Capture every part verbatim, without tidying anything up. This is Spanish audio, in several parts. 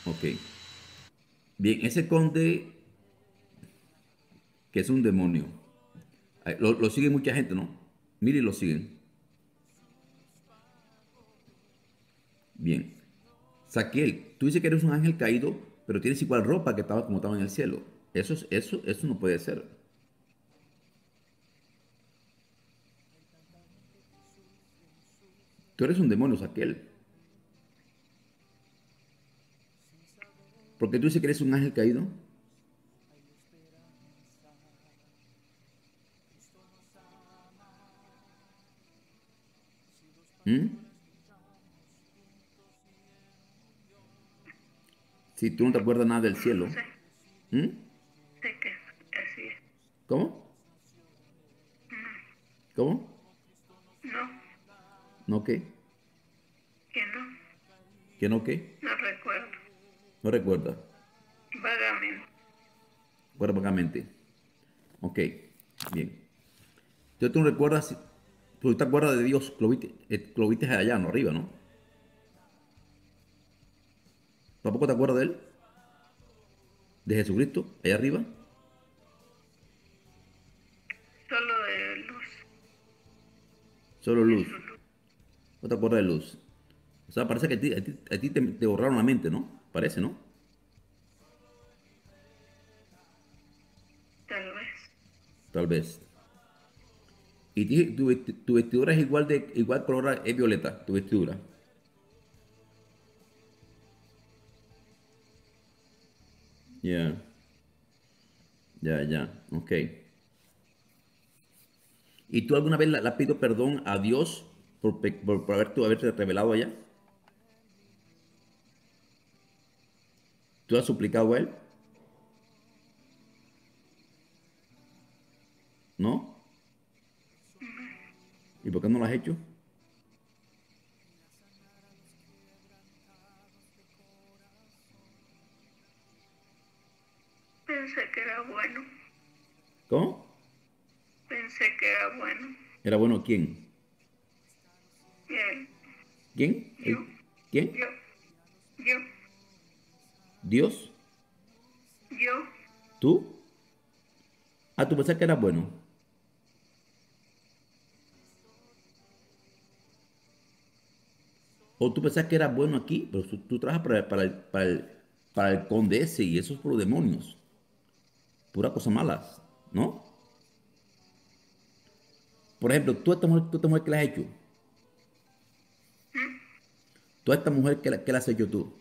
Ok. Bien, ese conde que es un demonio. Ay, Lo, lo sigue mucha gente, ¿no? Mire, lo siguen. Bien. Saquiel, tú dices que eres un ángel caído, pero tienes igual ropa que estaba como estaba en el cielo. Eso es, eso, eso no puede ser. Tú eres un demonio, Saquiel. ¿Por qué tú dices que eres un ángel caído? ¿Mm? Si tú no te acuerdas nada del No cielo. sé, ¿Mm? sé que así es. ¿Cómo? ¿Cómo? No, ¿No qué? que no, ¿Qué no qué? no recuerdo. No recuerda. Vagamente. Recuerda vagamente. Ok, bien. Entonces tú no recuerdas, tú te acuerdas de Dios, lo viste, eh, lo viste allá, no arriba, ¿no? ¿Tampoco te acuerdas de Él? ¿De Jesucristo, allá arriba? Solo de luz, Solo de luz. su luz. No te acuerdas de luz. O sea, parece que a ti, a ti- a ti te, te borraron la mente, ¿no? Parece, ¿no? Tal vez. Tal vez. Y ti- tu, vesti- tu vestidura es igual de igual color, es violeta, tu vestidura. Ya, ya, ya. Ok. ¿Y tú alguna vez le, le has pedido perdón a Dios por, pe- por, por haber, tú haberte revelado allá? ¿Tú has suplicado a Él? ¿No? ¿Y por qué no lo has hecho? Pensé que era bueno. ¿Cómo? Pensé que era bueno. ¿Era bueno quién? Y él, ¿Quién? yo, ¿El, quién? yo, yo, ¿Dios? yo, ¿Tú? Ah, tú pensás que era bueno. O tú pensás que era bueno aquí, pero tú, tú trabajas para, para el, para el, para el conde ese y esos por demonios. Pura cosa malas, ¿no? Por ejemplo, tú a esta mujer, tú a esta mujer que le has hecho. Tú a esta mujer que, la- que le has hecho tú.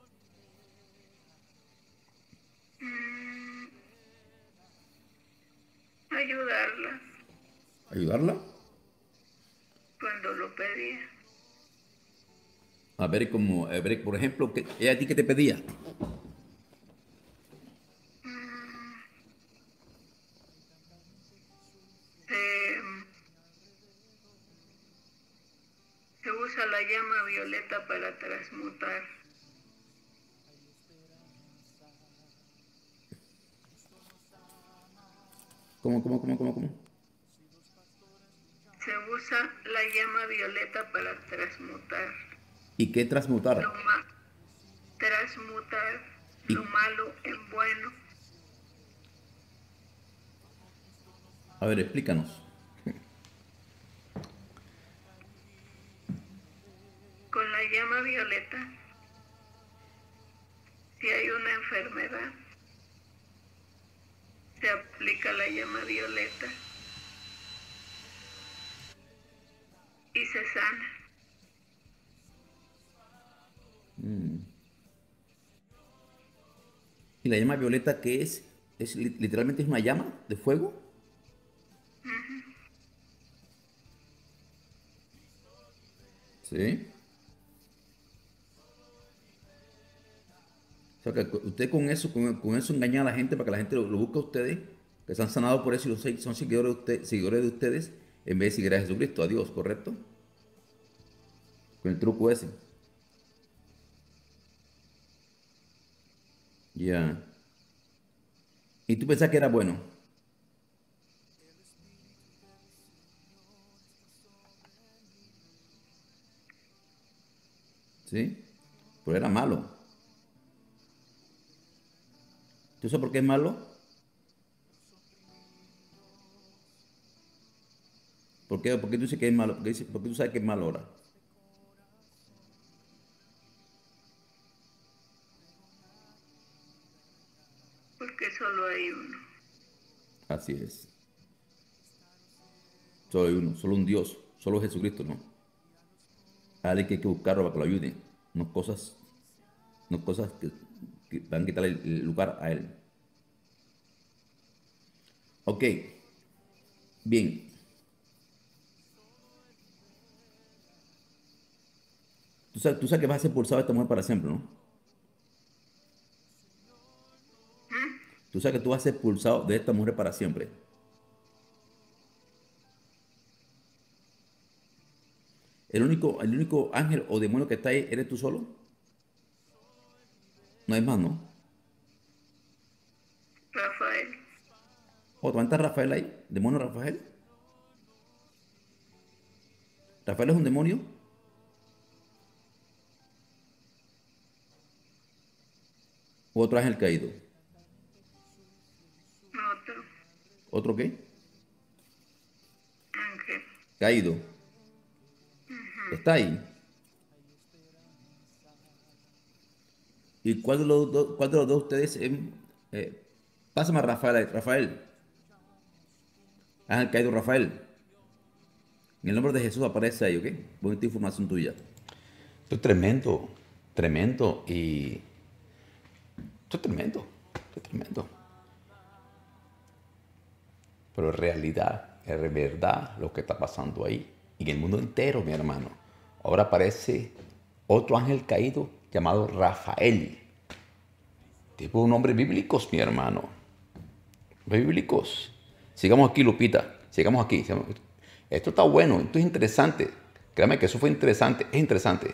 mm, ayudarla ¿Ayudarla? cuando lo pedía. A ver, como, a ver, por ejemplo, que, ella a ti que te pedía. Mm, se, se usa la llama violeta para transmutar. ¿Cómo, cómo, cómo, cómo, cómo? Se usa la llama violeta para transmutar. ¿Y qué Lo transmutar? ma transmutar lo Y, malo en bueno. a ver, explícanos. Con la llama violeta, si hay una enfermedad, se aplica la llama violeta y se sana. ¿Y la llama violeta qué es? ¿Es li- literalmente es una llama de fuego? Sí. O sea, que usted con eso, con, con eso engaña a la gente para que la gente lo, lo busque a ustedes, que se han sanado por eso y los- son seguidores de, usted- seguidores de ustedes, en vez de seguir a Jesucristo, a Dios, ¿correcto? Con el truco ese. Ya. ¿Y tú pensás que era bueno? ¿Sí? Pero era malo. ¿Tú sabes por qué es malo? ¿Por qué, por qué tú dices que es malo? ¿Por qué, dices- por qué tú sabes que es malo ahora? porque solo hay uno. Así es. Solo hay uno, solo un Dios, solo Jesucristo, ¿no? A alguien que hay que buscarlo para que lo ayude. No cosas, no cosas que, que van a quitarle el, el lugar a él. Ok, bien. Tú sabes, tú sabes que vas a ser pulsado de esta mujer para siempre, ¿no? ¿Mm? Tú sabes que tú vas a ser pulsado de esta mujer para siempre. El único, el único ángel o demonio que está ahí, ¿eres tú solo? No hay más, ¿no? Rafael, ¿O también está Rafael ahí? ¿Demonio Rafael? ¿Rafael es un demonio? ¿O otro ángel caído? otro ¿Otro qué? ángel. Caído. Está ahí. ¿Y cuál de los dos, cuál de los dos ustedes? em, eh, pásame a Rafael ahí. Rafael. Ángel caído Rafael. En el nombre de Jesús aparece ahí, ¿ok? Bonita información tuya. Esto es tremendo, tremendo y esto es tremendo, esto es tremendo. Pero en realidad, es verdad lo que está pasando ahí. Y en el mundo entero, mi hermano. Ahora aparece otro ángel caído llamado Rafael. Tipo un nombre bíblicos, mi hermano. Bíblicos. Sigamos aquí, Lupita. Sigamos aquí. sigamos- Esto está bueno, esto es interesante. Créame que eso fue interesante, es interesante.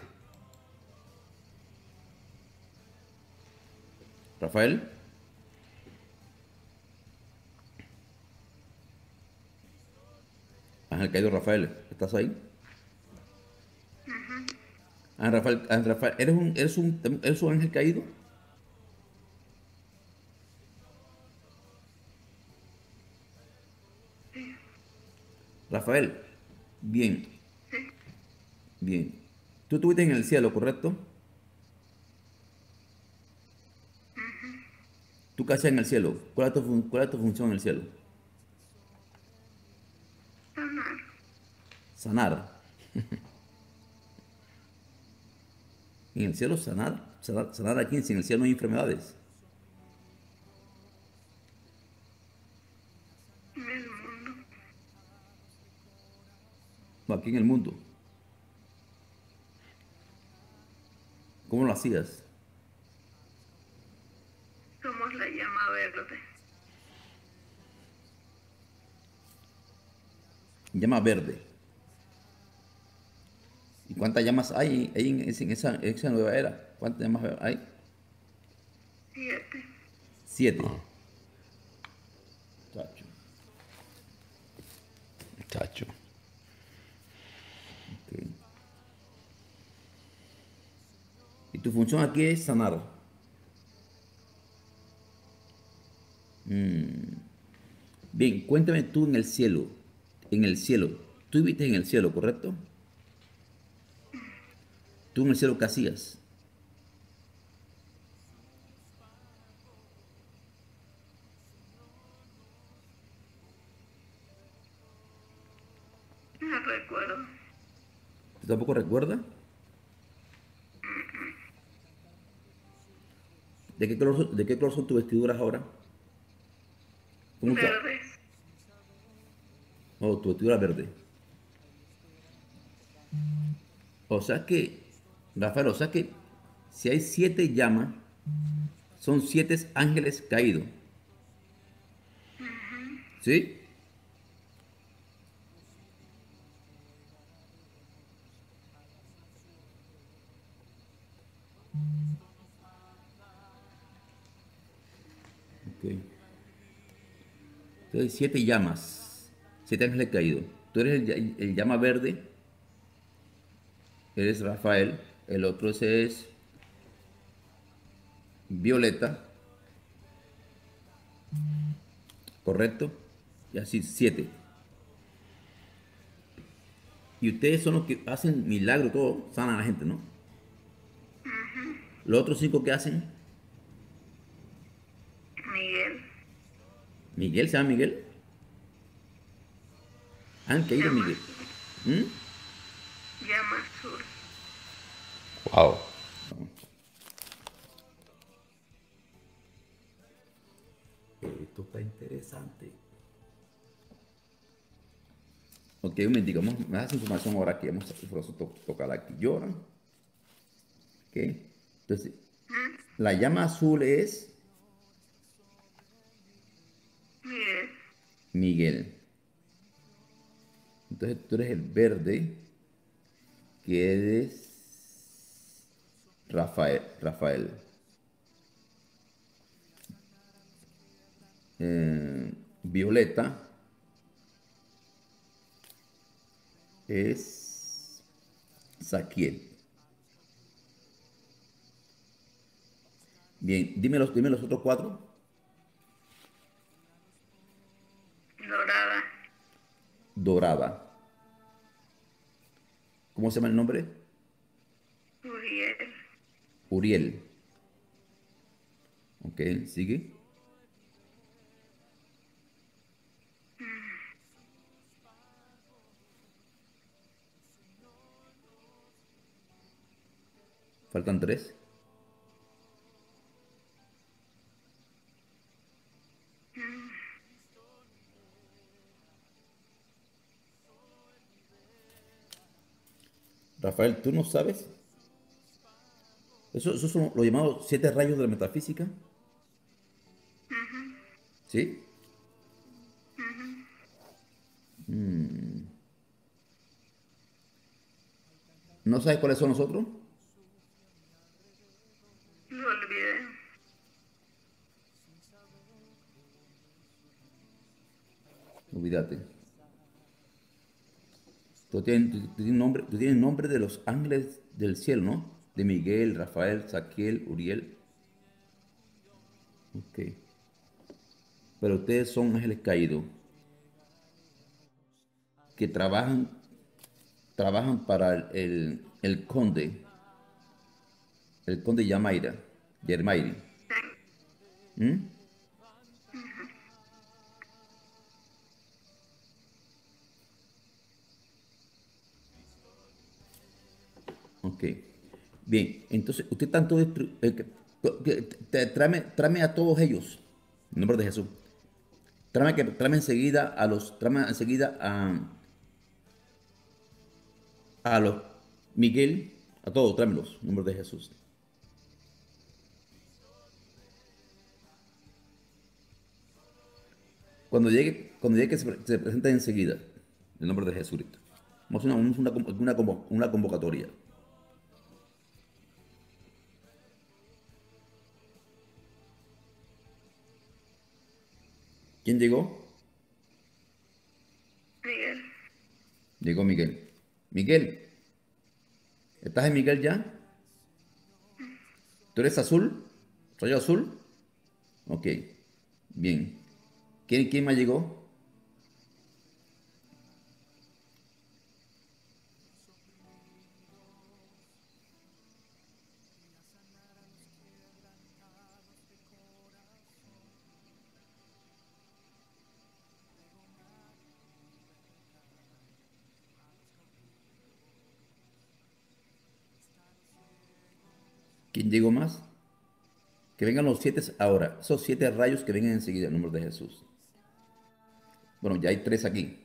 Rafael. Ángel caído Rafael. ¿Estás ahí? Ángel Rafael, Ángel Rafael. ¿Eres un, eres un, eres un ángel caído? Rafael. Bien, bien. Tú estuviste en el cielo, ¿correcto? ¿Tú qué hacías en el cielo? ¿Cuál es tu, fun- cuál es tu función en el cielo? Sanar. Sanar. En el cielo sanar. Sanar, sanar aquí, si en el cielo no hay enfermedades. En el mundo. No, aquí en el mundo. ¿Cómo lo hacías? Somos la llama verde. Llama verde. ¿Y cuántas llamas hay, hay en, ese- en esa, en esa nueva era? ¿Cuántas llamas hay? Siete. Siete. Chacho. Muchacho. Ok. Y tu función aquí es sanar. Bien, cuéntame tú en el cielo. En el cielo. Tú viviste en el cielo, ¿correcto? ¿Tú en el cielo qué hacías? No recuerdo. ¿Tú tampoco recuerdas? ¿De qué color, son- de qué color son tus vestiduras ahora? ¿Cómo está? Verdes. Oh, tu vestidura verde. O sea que, Rafael, o sea que si hay siete llamas, son siete ángeles caídos. ¿Sí? Ok. Entonces, siete llamas, siete ángeles caídos. Tú eres el, ll- el llama verde, eres Rafael, el otro ese es Violeta, ¿correcto? Y así siete. Y ustedes son los que hacen milagro, todo, sanan a la gente, ¿no? Los otros cinco que hacen, Miguel, Miguel, ¿se llama Miguel? Han caído llama Miguel. azul, ¿Mm? llama azul. Wow. Esto está interesante. Ok, un momentico, vamos, me das información ahora aquí, vamos a por to, tocar aquí. Lloran. Ok. Entonces, la llama azul es Miguel, Miguel. Entonces tú eres el verde, que eres Rafael. Rafael. Eh, Violeta es Saquiel. Bien, dime los, dime los otros cuatro. dorada, Dorada. ¿Cómo se llama el nombre? Uriel, Uriel. Ok, sigue. Faltan tres. Rafael, ¿tú no sabes? Eso- Esos son los llamados siete rayos de la metafísica. ¿Sí? ¿No sabes cuáles son los otros? lo olvidé. Olvídate. Tú tienes, tú tienes nombre, tú tienes nombre de los ángeles del cielo, ¿no? De Miguel, Rafael, Saquiel, Uriel. Ok. Pero ustedes son ángeles caídos que trabajan, trabajan para el, el- el conde, el conde Yamaira, Yermairi. ¿Mm? Ok. Bien, entonces usted tanto destru- eh, que- que- te- tráeme, tráeme a todos ellos, en nombre de Jesús. Tráeme, que, tráeme enseguida a los, tráeme enseguida a, a los Miguel, a todos, tráemelos, en nombre de Jesús. Cuando llegue, cuando llegue que se, pre- se presenten enseguida, en nombre de Jesucristo. Vamos a hacer una, una, una convo- una convocatoria. ¿Quién llegó? Miguel, Llegó Miguel. Miguel, ¿estás en Miguel ya? ¿Tú eres azul? ¿Soy azul? Ok, bien. ¿Quién, quién más llegó? ¿Quién llegó más? Que vengan los siete ahora. Esos siete rayos que vengan enseguida, en nombre de Jesús. Bueno, ya hay tres aquí.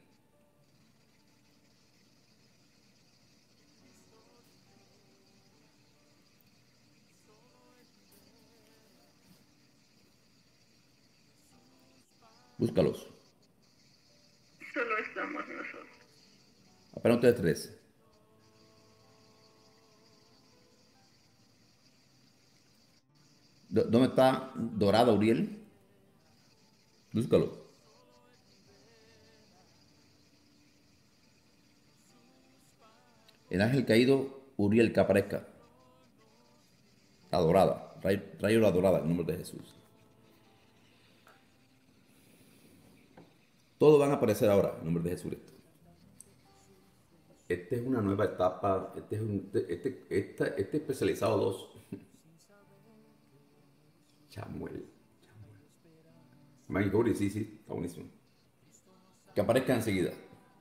Búscalos. solo estamos nosotros. Apenas ustedes tres. ¿Dó- ¿Dónde está Dorada Uriel? Búscalo. El ángel caído Uriel que aparezca. La dorada. Ray- Rayo la dorada, en nombre de Jesús. Todos van a aparecer ahora en nombre de Jesucristo. Esta es una nueva etapa. Este es un, este, esta, este especializado dos. Chamuel. Chamuel. Gori, sí, sí, está buenísimo. Que aparezca enseguida.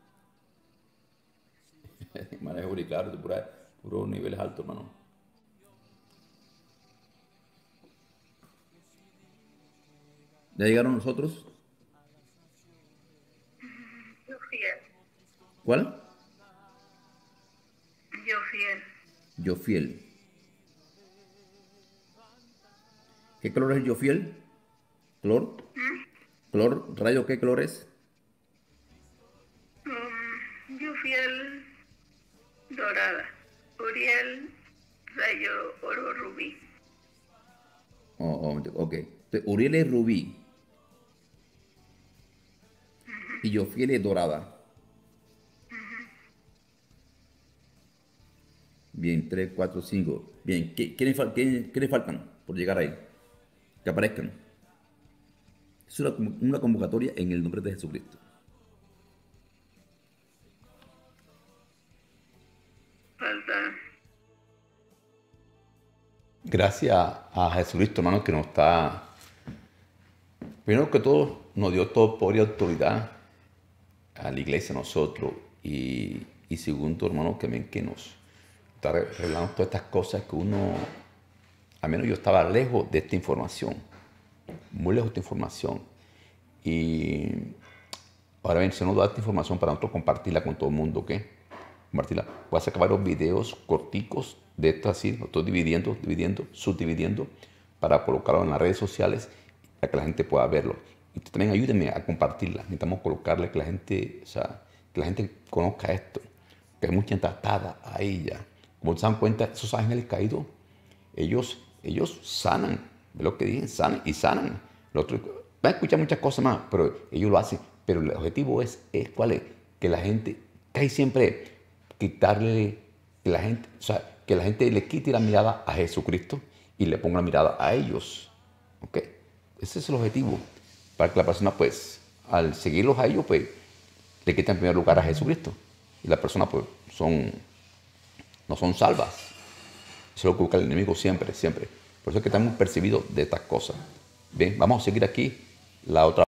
María Gori, claro, de pura, puro niveles altos, hermano. ¿Ya llegaron nosotros? Yo fiel. ¿Cuál? Yo fiel. Yo fiel. ¿Qué color es el yo fiel? ¿Clor? ¿Clor? ¿Rayo qué color es? Um, yo fiel dorada. Uriel rayo oro rubí. Oh, oh, ok. Entonces, Uriel es rubí. Y yo fiel es dorada. Bien, tres, cuatro, cinco. Bien, ¿qué, qué, le, fal- qué- qué le faltan por llegar ahí? Que aparezcan. Es una, convo- una convocatoria en el nombre de Jesucristo. Falta Gracias a Jesucristo, hermano, que nos está, primero que todo, nos dio todo poder y autoridad a la iglesia, a nosotros. Y, y segundo, hermano, que, ven que nos está re- revelando todas estas cosas que uno, al menos yo estaba lejos de esta información, muy lejos de esta información. Y ahora bien, se nos da esta información para nosotros compartirla con todo el mundo, ¿ok? Compartirla. Voy a sacar varios videos corticos de esto así, lo estoy dividiendo, dividiendo, subdividiendo para colocarlo en las redes sociales para que la gente pueda verlo. Y tú también ayúdenme a compartirla. Necesitamos colocarle que la gente, o sea, que la gente conozca esto, que hay mucha gente atada a ella. Como se dan cuenta, esos ángeles caídos, ellos, ellos sanan, ¿ves lo que dicen? Sanan y sanan. Lo otro, van a escuchar muchas cosas más, pero ellos lo hacen. Pero el objetivo es, es ¿cuál es? Que la gente, casi siempre quitarle, que la gente, o sea, que la gente le quite la mirada a Jesucristo y le ponga la mirada a ellos. ¿Ok? Ese es el objetivo. Para que la persona, pues, al seguirlos a ellos, pues, le quite en primer lugar a Jesucristo. Y las personas, pues, son, no son salvas. Eso es lo que busca el enemigo siempre, siempre. Por eso es que estamos percibidos de estas cosas. Bien, vamos a seguir aquí la otra.